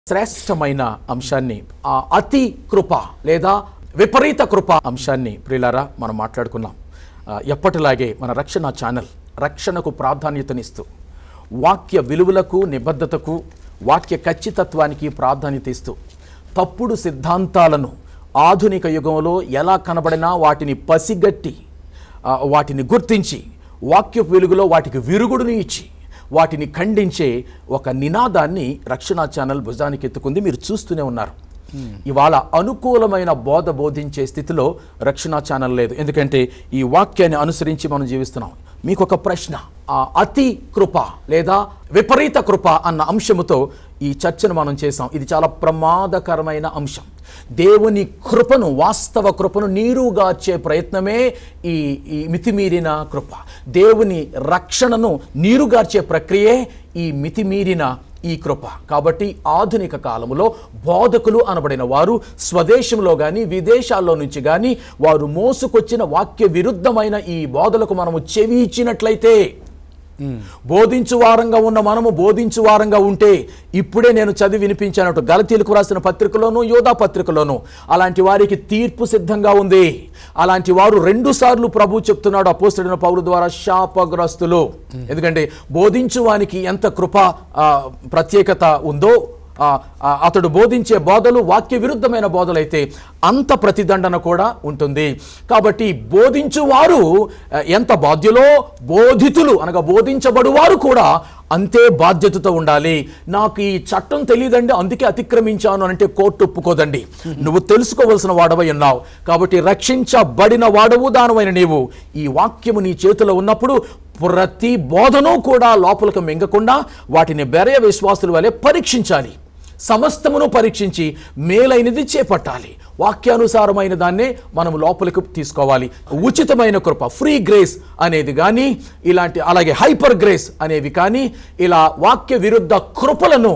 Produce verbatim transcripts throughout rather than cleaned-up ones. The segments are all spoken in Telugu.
శ్రేష్టమైన అంశాన్ని ఆ అతి కృప లేదా విపరీత కృప అంశాన్ని ప్రియులారా మనం మాట్లాడుకున్నాం. ఎప్పటిలాగే మన రక్షణ ఛానల్ రక్షణకు ప్రాధాన్యతనిస్తూ వాక్య విలువలకు నిబద్ధతకు వాక్య ఖచ్చితత్వానికి ప్రాధాన్యత ఇస్తూ తప్పుడు సిద్ధాంతాలను ఆధునిక యుగంలో ఎలా కనబడినా వాటిని పసిగట్టి వాటిని గుర్తించి వాక్య వెలుగులో వాటికి విరుగుడుని ఇచ్చి వాటిని ఖండించే ఒక నినాదాన్ని రక్షణ ఛానల్ భుజానికి ఎత్తుకుంది. మీరు చూస్తూనే ఉన్నారు. ఇవాళ అనుకూలమైన బోధ బోధించే స్థితిలో రక్షణ ఛానల్ లేదు. ఎందుకంటే ఈ వాక్యాన్ని అనుసరించి మనం జీవిస్తున్నాం. మీకు ఒక ప్రశ్న, ఆ అతి కృప లేదా విపరీత కృప అన్న అంశముతో ఈ చర్చను మనం చేసాం. ఇది చాలా ప్రమాదకరమైన అంశం. దేవుని కృపను, వాస్తవ కృపను నీరుగార్చే ప్రయత్నమే ఈ ఈ మితిమీరిన కృప. దేవుని రక్షణను నీరుగార్చే ప్రక్రియే ఈ మితిమీరిన ఈ కృప. కాబట్టి ఆధునిక కాలములో బోధకులు అనబడిన వారు స్వదేశంలో కానీ విదేశాల్లో నుంచి కానీ వారు మోసుకొచ్చిన వాక్య విరుద్ధమైన ఈ బోధలకు మనము చెవి ఇచ్చినట్లయితే, బోధించు వారంగా ఉన్న మనము బోధించు వారంగా ఉంటే, ఇప్పుడే నేను చదివి వినిపించానట్టు గలతీలకు రాసిన పత్రికలోను యోధా పత్రికలోను అలాంటి వారికి తీర్పు సిద్ధంగా ఉంది. అలాంటి వారు రెండు సార్లు ప్రభు చెప్తున్నాడు అపోస్తలుడైన పౌలు ద్వారా, శాపగ్రస్తులు. ఎందుకంటే బోధించు వానికి ఎంత కృప ప్రత్యేకత ఉందో, అతడు బోధించే బోధలు వాక్య విరుద్ధమైన బోధలైతే అంత ప్రతిదండన కూడా ఉంటుంది. కాబట్టి బోధించువారు ఎంత బాధ్యులో, బోధితులు అనగా బోధించబడువారు కూడా అంతే బాధ్యతతో ఉండాలి. నాకు ఈ చట్టం తెలియదండి అందుకే అతిక్రమించాను అంటే కోర్టు ఒప్పుకోదండి. నువ్వు తెలుసుకోవలసిన వాడవై ఉన్నావు. కాబట్టి రక్షించబడిన వాడవు దానమైన నీవు ఈ వాక్యము నీ చేతిలో ఉన్నప్పుడు ప్రతి బోధను కూడా లోపలికి మింగకుండా వాటిని బెరయ విశ్వాసుల వలె పరీక్షించాలి. సమస్తమును పరీక్షించి మేలైనది చేపట్టాలి. వాక్యానుసారమైన దాన్నే మనం లోపలికి తీసుకోవాలి. ఉచితమైన కృప, ఫ్రీ గ్రేస్ అనేది కానీ, ఇలాంటి అలాగే హైపర్ గ్రేస్ అనేవి కానీ, ఇలా వాక్య విరుద్ధ కృపలను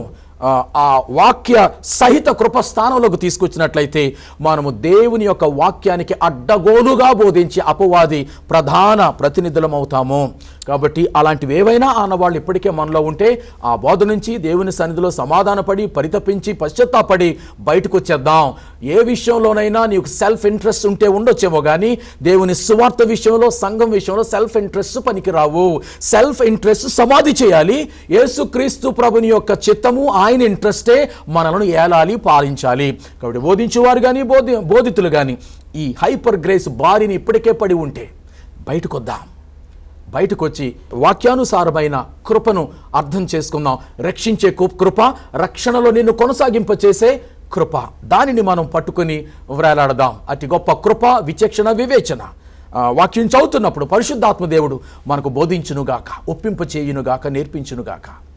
ఆ వాక్య సహిత కృప స్థానంలోకి తీసుకొచ్చినట్లయితే మనము దేవుని యొక్క వాక్యానికి అడ్డగోలుగా బోధించి అపవాది ప్రధాన ప్రతినిధులం అవుతాము. కాబట్టి అలాంటివి ఏవైనా ఆనవాళ్ళు ఇప్పటికే మనలో ఉంటే ఆ బోధ నుంచి దేవుని సన్నిధిలో సమాధానపడి పరితపించి పశ్చాత్తాపడి బయటకు వచ్చేద్దాం. ఏ విషయంలోనైనా నీకు సెల్ఫ్ ఇంట్రెస్ట్ ఉంటే ఉండొచ్చేమో కానీ దేవుని సువార్త విషయంలో, సంఘం విషయంలో సెల్ఫ్ ఇంట్రెస్ట్ పనికిరావు. సెల్ఫ్ ఇంట్రెస్ట్ సమాధి చేయాలి. యేసుక్రీస్తు ప్రభుని యొక్క చిత్తము, ఆయన ఇంట్రెస్టే మనలను ఏలాలి, పాలించాలి. కాబట్టి బోధించేవారు కానీ బోధి బోధితులు కానీ ఈ హైపర్ గ్రేస్ బారిని ఇప్పటికే పడి ఉంటే బయటకు వద్దాం. బయటకు వచ్చి వాక్యానుసారమైన కృపను అర్థం చేసుకుందాం. రక్షించే కృప, రక్షణలో నిన్ను కొనసాగింపచేసే కృప, దానిని మనం పట్టుకుని వ్రేలాడదాం. అతి గొప్ప కృప, విచక్షణ, వివేచన వాక్యం చదువుతున్నప్పుడు పరిశుద్ధాత్మ దేవుడు మనకు బోధించునుగాక, ఒప్పింప చేయునుగాక, నేర్పించునుగాక.